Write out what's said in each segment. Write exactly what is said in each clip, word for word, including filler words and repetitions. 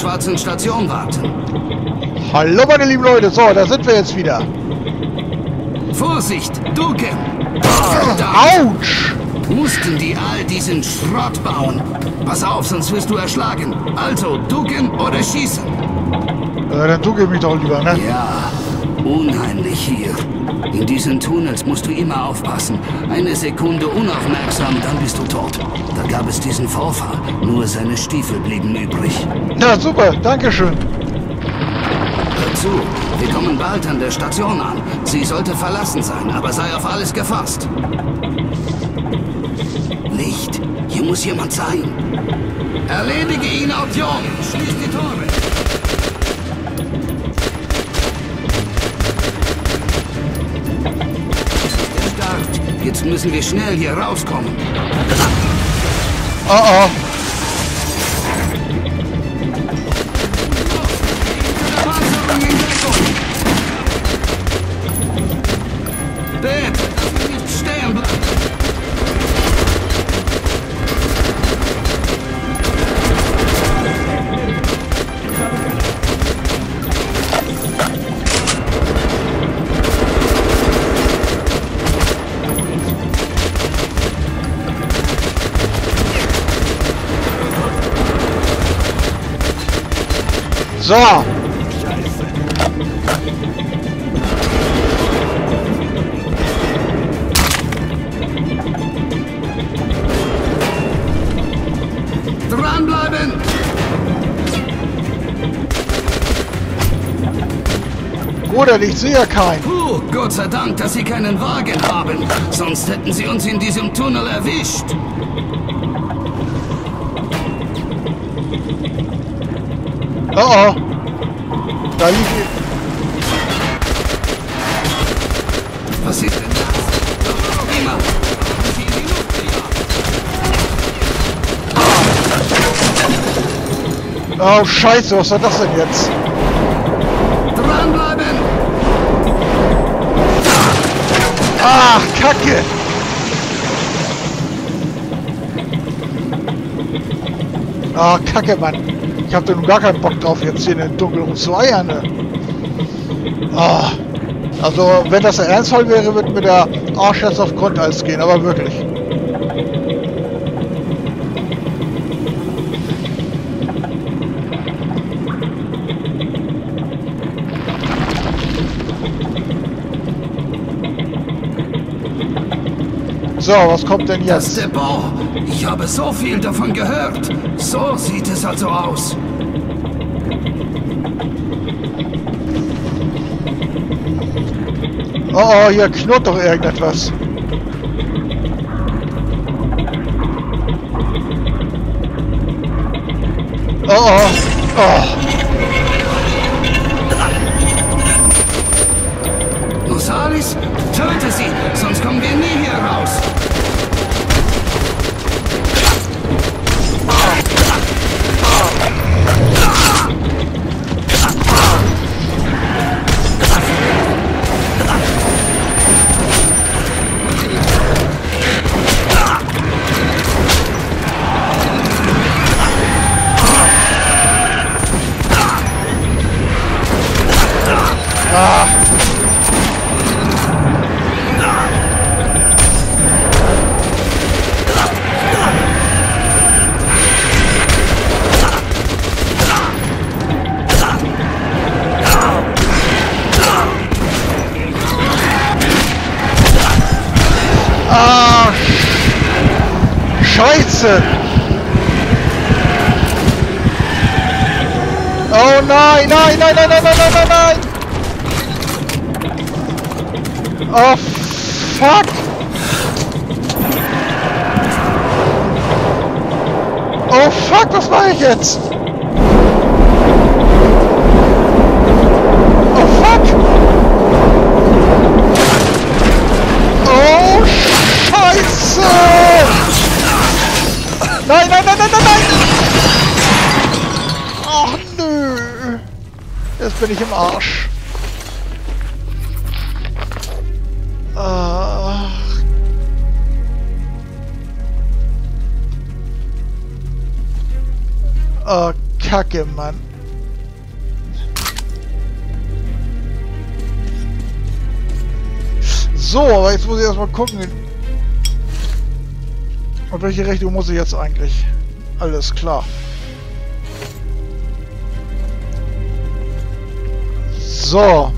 schwarzen Station warten. Hallo meine lieben Leute, so, da sind wir jetzt wieder. Vorsicht, Duken! Autsch! Mussten die all diesen Schrott bauen? Pass auf, sonst wirst du erschlagen. Also, ducken oder schießen? Äh, dann ducke mich doch lieber, ne? Ja, unheimlich hier. In diesen Tunnels musst du immer aufpassen. Eine Sekunde unaufmerksam, dann bist du tot. Da gab es diesen Vorfall. Nur seine Stiefel blieben übrig. Ja, super, dankeschön. Hör zu, wir kommen bald an der Station an. Sie sollte verlassen sein, aber sei auf alles gefasst. Licht, hier muss jemand sein. Erledige ihn, Option. Schließ die Tore. Jetzt müssen wir schnell hier rauskommen. Oh oh. Bitte, dass wir nicht stehen bleiben. So. Dranbleiben! Bruder, ich sehe ja keinen. Puh, Gott sei Dank, dass Sie keinen Wagen haben. Sonst hätten Sie uns in diesem Tunnel erwischt. Oh oh. Da liegt... Was ist denn das? Doch immer. Sie in die Luft gejagt. Oh, scheiße, was war das denn jetzt? Dranbleiben! Ach, Kacke! Ah, Kacke, Mann. Ich hab da nun gar keinen Bock drauf, jetzt hier in den Dunkeln rumzueiern, ne? Ah. Also, wenn das ernsthaft wäre, würde mir der Arsch jetzt auf Grundeis gehen, aber wirklich. So, was kommt denn Das jetzt? Depot. Ich habe so viel davon gehört. So sieht es also aus. Oh, oh, hier knurrt doch irgendetwas. Oh, oh, oh. Nosalis, töte sie, sonst kommen wir nie hier raus. Ah. Ah, Scheiße! Oh nein, nein, nein, nein, nein, nein, nein, nein, nein! Oh, fuck! Oh, fuck, was mache ich jetzt? Oh, fuck! Oh, Scheiße! Nein, nein, nein, nein, nein, nein! Ach, nö! Jetzt bin ich im Arsch. Ach. Oh, Kacke, Mann. So, aber jetzt muss ich erstmal gucken. Und welche Richtung muss ich jetzt eigentlich? Alles klar. So.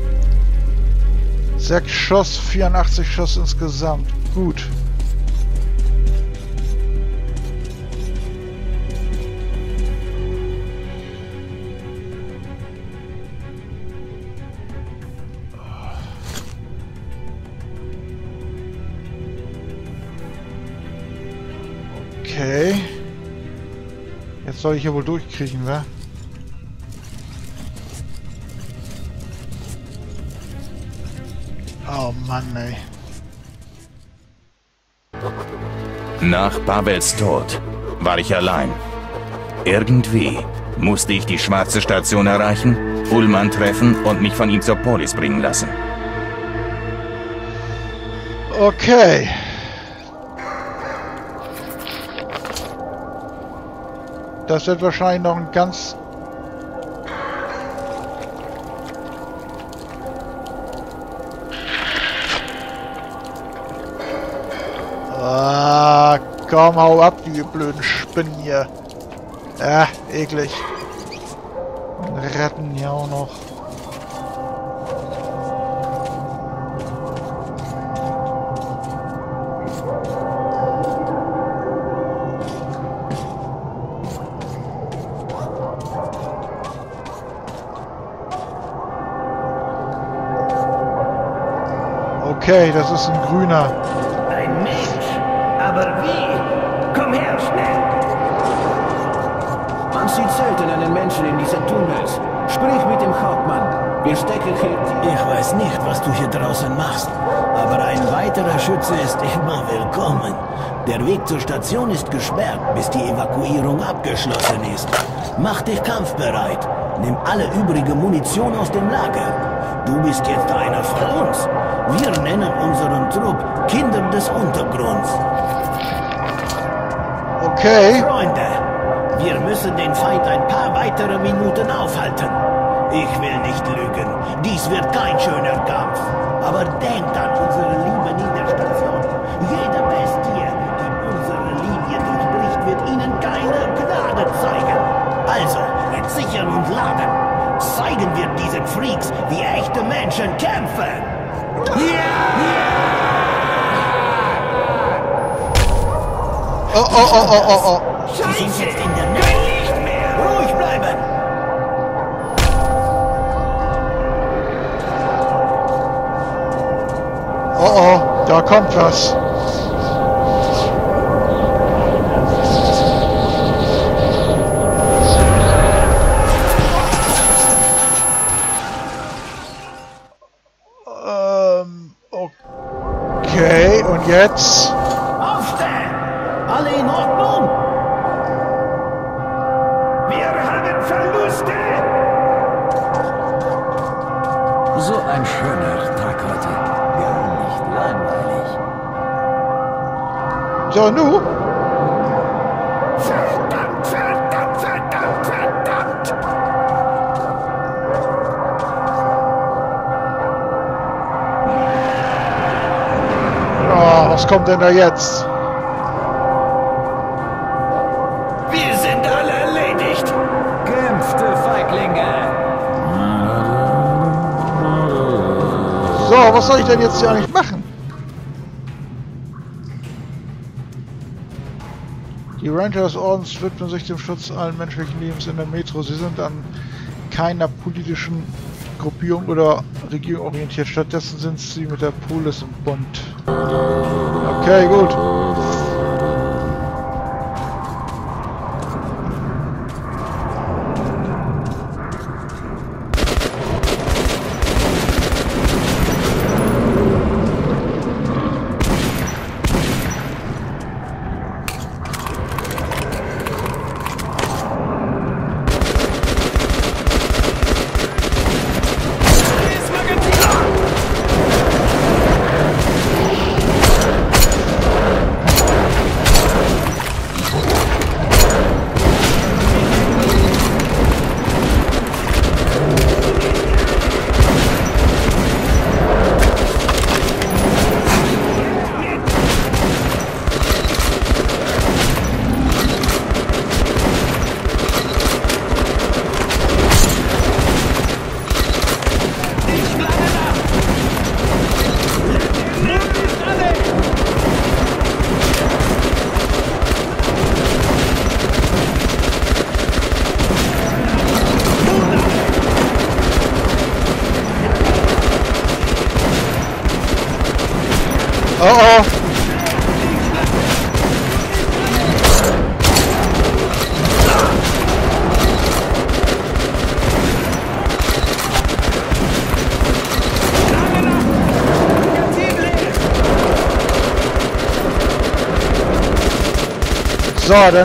Sechs Schuss, vierundachtzig Schuss insgesamt. Gut. Okay. Jetzt soll ich hier wohl durchkriechen, wa? Oh Mann, ey. Nach Pawels Tod war ich allein. Irgendwie musste ich die schwarze Station erreichen, Ullmann treffen und mich von ihm zur Polis bringen lassen. Okay. Das wird wahrscheinlich noch ein ganz... Ah, komm, hau ab, die blöden Spinnen hier. Ah, eklig. Und Ratten hier auch noch. Okay, das ist ein grüner. Ein Mensch? Aber wie? Komm her, schnell! Man sieht selten einen Menschen in diesen Tunnels. Sprich mit dem Hauptmann. Wir stecken hier... Ich weiß nicht, was du hier draußen machst, aber ein weiterer Schütze ist immer willkommen. Der Weg zur Station ist gesperrt, bis die Evakuierung abgeschlossen ist. Mach dich kampfbereit. Nimm alle übrige Munition aus dem Lager. Du bist jetzt einer von uns. Wir nennen unseren Trupp Kinder des Untergrunds. Okay. Freunde, wir müssen den Feind ein paar weitere Minuten aufhalten. Ich will nicht lügen, dies wird kein schöner Kampf. Aber denkt an unsere liebe Niederstation. Jede Bestie, die unsere Linie durchbricht, wird ihnen keine Gnade zeigen. Also, jetzt sichern und laden. Zeigen wir diesen Freaks, wie echte Menschen kämpfen. Oh, oh, oh, oh, oh, oh. Sie sind jetzt in der Nähe. Nicht mehr. Ruhig bleiben. Oh, oh, da kommt was. Ähm, okay, und jetzt? Aufstehen! Alle in Ordnung? Wir haben Verluste! So ein schöner Tag heute. Gar nicht langweilig. So, nu? Verdammt, verdammt, verdammt, verdammt! Oh, was kommt denn da jetzt? Wir sind alle erledigt! Kämpfte Feiglinge! So, was soll ich denn jetzt hier eigentlich machen? Die Ranger des Ordens widmen sich dem Schutz allen menschlichen Lebens in der Metro. Sie sind an keiner politischen Gruppierung oder Regierung orientiert. Stattdessen sind sie mit der Polis im Bund. Okay, gut. Oh oh. So, dann.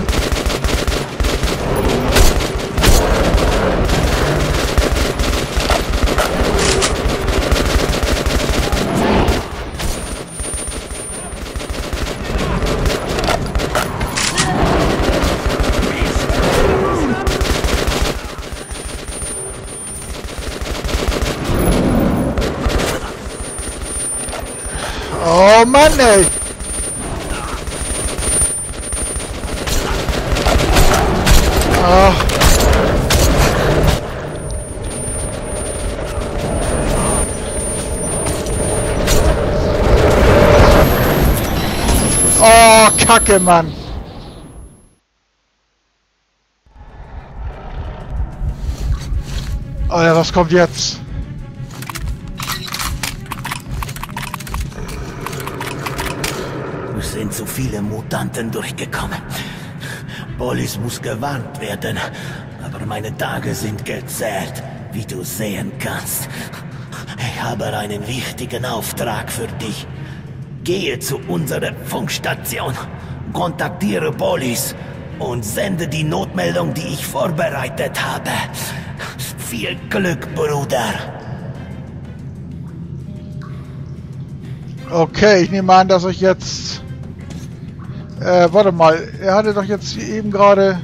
Oh Mann, ey. Oh. Oh, Kacke, Mann. Oh ja, was kommt jetzt? Es sind zu viele Mutanten durchgekommen. Polis muss gewarnt werden, aber meine Tage sind gezählt, wie du sehen kannst. Ich habe einen wichtigen Auftrag für dich. Gehe zu unserer Funkstation, kontaktiere Polis und sende die Notmeldung, die ich vorbereitet habe. Viel Glück, Bruder. Okay, ich nehme an, dass ich jetzt... Äh, warte mal. Er hatte doch jetzt eben gerade...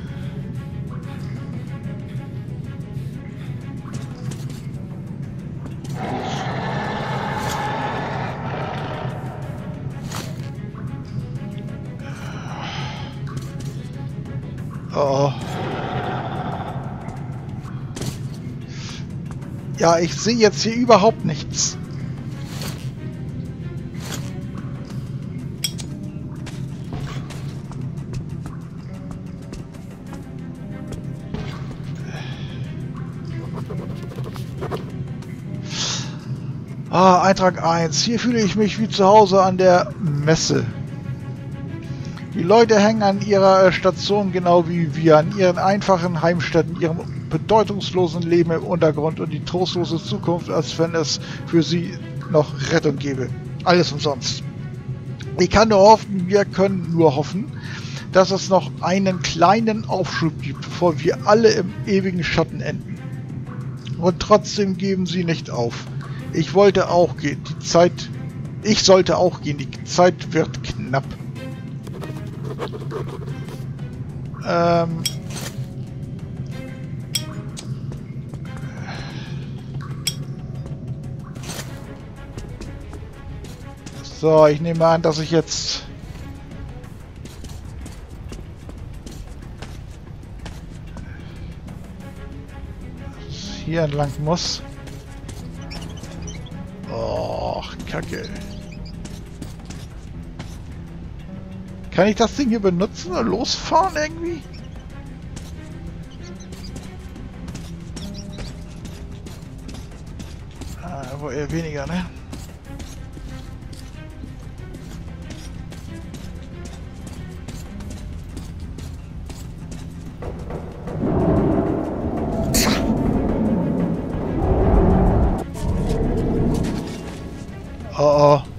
Oh. Ja, ich sehe jetzt hier überhaupt nichts. Ah, Eintrag eins. Hier fühle ich mich wie zu Hause an der Messe. Die Leute hängen an ihrer Station genau wie wir, an ihren einfachen Heimstätten, ihrem bedeutungslosen Leben im Untergrund und die trostlose Zukunft, als wenn es für sie noch Rettung gäbe. Alles umsonst. Ich kann nur hoffen, wir können nur hoffen, dass es noch einen kleinen Aufschub gibt, bevor wir alle im ewigen Schatten enden. Und trotzdem geben sie nicht auf. Ich wollte auch gehen. Die Zeit... Ich sollte auch gehen. Die Zeit wird knapp. Ähm... So, ich nehme an, dass ich jetzt... hier entlang muss. Oh, Kacke. Kann ich das Ding hier benutzen oder losfahren irgendwie? Ah, wohl eher weniger, ne? Oh, oh.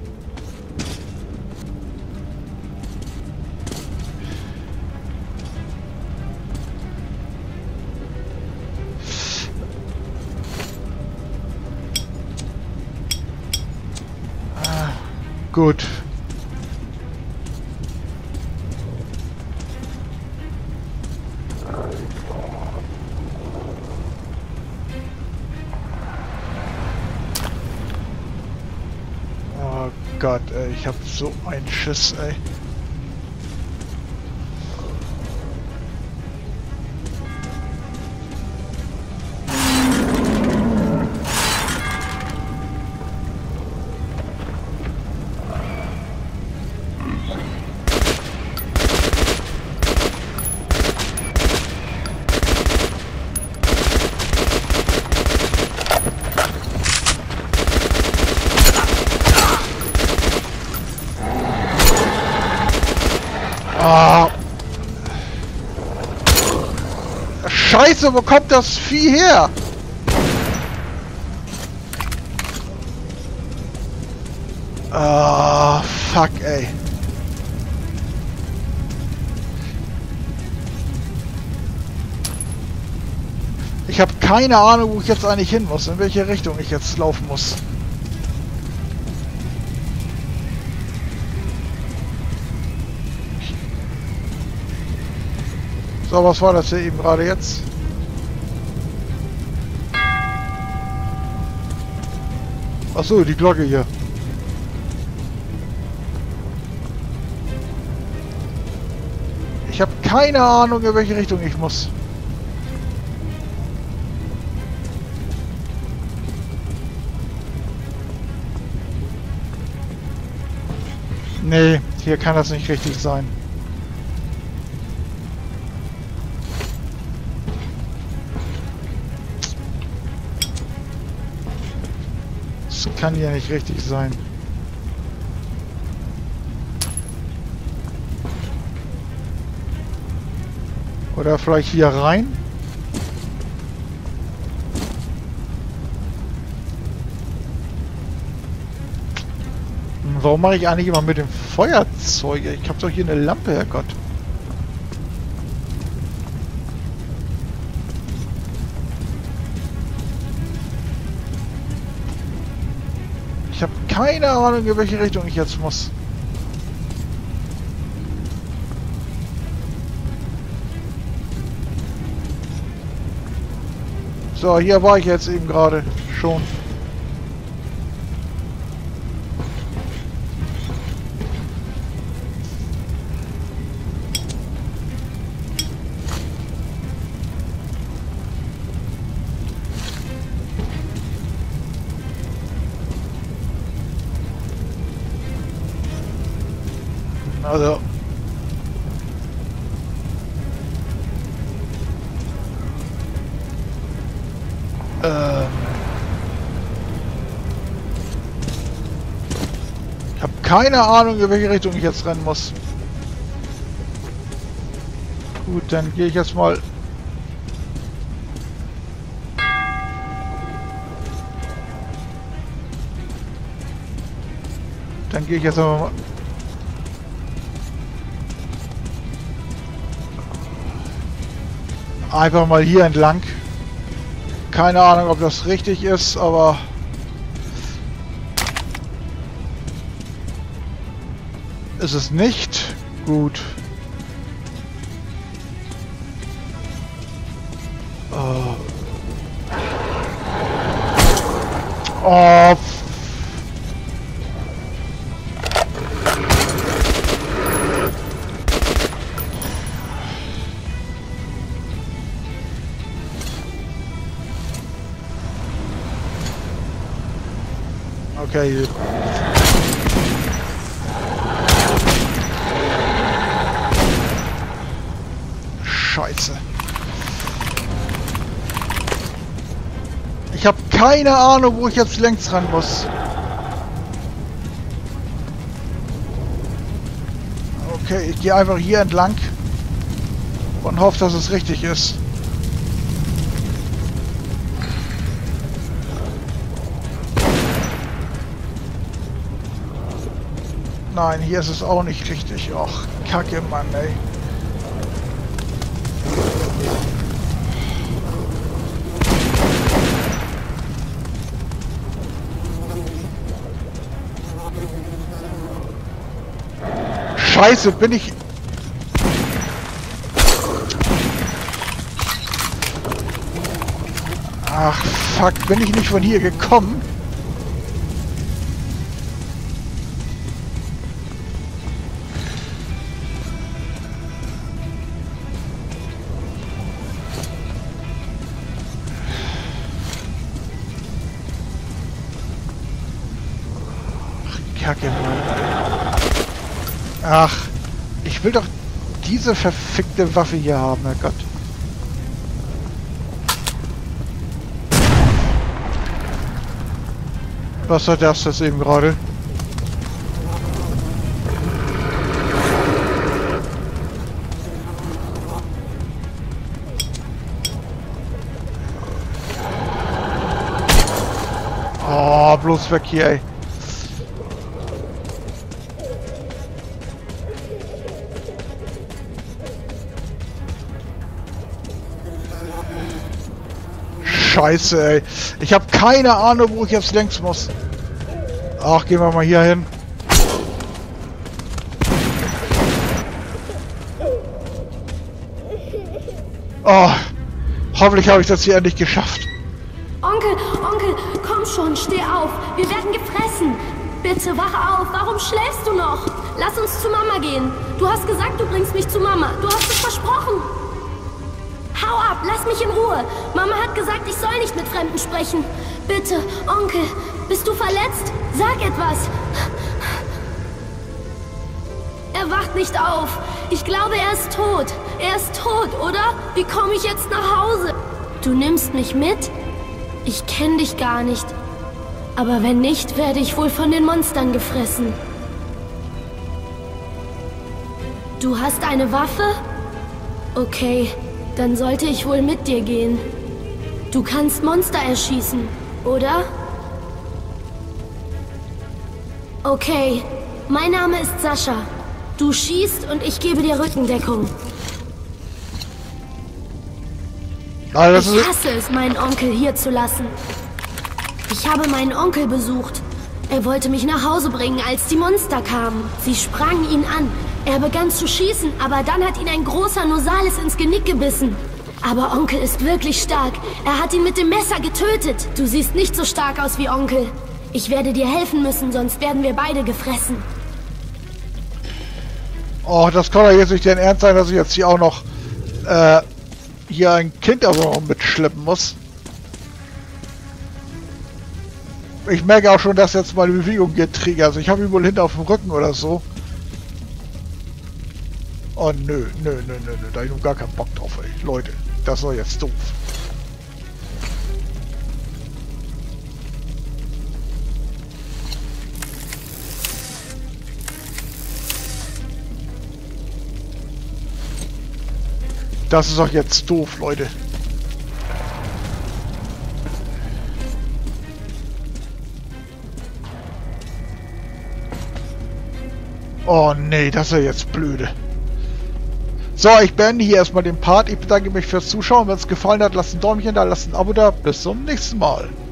Ah, gut. Oh Gott, ey, ich hab so einen Schiss, ey. Ah. Scheiße, wo kommt das Vieh her? Ah, fuck, ey. Ich habe keine Ahnung, wo ich jetzt eigentlich hin muss, in welche Richtung ich jetzt laufen muss. So, was war das hier eben gerade jetzt? Ach so, die Glocke hier. Ich habe keine Ahnung, in welche Richtung ich muss. Nee, hier kann das nicht richtig sein. Das kann hier nicht richtig sein. Oder vielleicht hier rein? Warum mache ich eigentlich immer mit dem Feuerzeug? Ich habe doch hier eine Lampe, Herrgott. Ich habe keine Ahnung, in welche Richtung ich jetzt muss. So, hier war ich jetzt eben gerade schon. Also. Ähm. Ich habe keine Ahnung, in welche Richtung ich jetzt rennen muss. Gut, dann gehe ich jetzt mal. Dann gehe ich jetzt aber mal. Einfach mal hier entlang. Keine Ahnung, ob das richtig ist, aber ist es nicht gut. Oh. Oh. Okay. Scheiße. Ich habe keine Ahnung, wo ich jetzt längs ran muss. Okay, ich gehe einfach hier entlang und hoffe, dass es richtig ist. Nein, hier ist es auch nicht richtig. Och, Kacke, Mann, ey. Scheiße, bin ich... Ach, fuck, bin ich nicht von hier gekommen? Kacke. Ach, ich will doch diese verfickte Waffe hier haben, Herrgott. Was war das jetzt eben gerade? Oh, bloß weg hier, ey. Scheiße, ey. Ich habe keine Ahnung, wo ich jetzt längs muss. Ach, gehen wir mal hier hin. Oh, hoffentlich habe ich das hier endlich geschafft. Onkel, Onkel, komm schon, steh auf. Wir werden gefressen. Bitte, wach auf. Warum schläfst du noch? Lass uns zu Mama gehen. Du hast gesagt, du bringst mich zu Mama. Du hast es versprochen. Hau ab, lass mich in Ruhe. Mama hat gesagt, ich soll nicht mit Fremden sprechen. Bitte, Onkel, bist du verletzt? Sag etwas. Er wacht nicht auf. Ich glaube, er ist tot. Er ist tot, oder? Wie komme ich jetzt nach Hause? Du nimmst mich mit? Ich kenne dich gar nicht. Aber wenn nicht, werde ich wohl von den Monstern gefressen. Du hast eine Waffe? Okay, dann sollte ich wohl mit dir gehen. Du kannst Monster erschießen, oder? Okay, mein Name ist Sascha. Du schießt und ich gebe dir Rückendeckung. Also Ich hasse es, meinen Onkel hier zu lassen. Ich habe meinen Onkel besucht. Er wollte mich nach Hause bringen, als die Monster kamen. Sie sprangen ihn an. Er begann zu schießen, aber dann hat ihn ein großer Nosalis ins Genick gebissen. Aber Onkel ist wirklich stark. Er hat ihn mit dem Messer getötet. Du siehst nicht so stark aus wie Onkel. Ich werde dir helfen müssen, sonst werden wir beide gefressen. Oh, das kann doch jetzt nicht dein Ernst sein, dass ich jetzt hier auch noch äh, hier ein Kind aber noch mitschleppen muss. Ich merke auch schon, dass jetzt meine Bewegung hier träge. Also ich habe ihn wohl hinter auf dem Rücken oder so. Oh nö, nö, nö, nö, nö. Da habe ich nun gar keinen Bock drauf, ey. Leute, das war jetzt doof. Das ist doch jetzt doof, Leute. Oh nee, das ist ja jetzt blöde. So, ich beende hier erstmal den Part. Ich bedanke mich fürs Zuschauen. Wenn es gefallen hat, lasst ein Däumchen da, lasst ein Abo da. Bis zum nächsten Mal.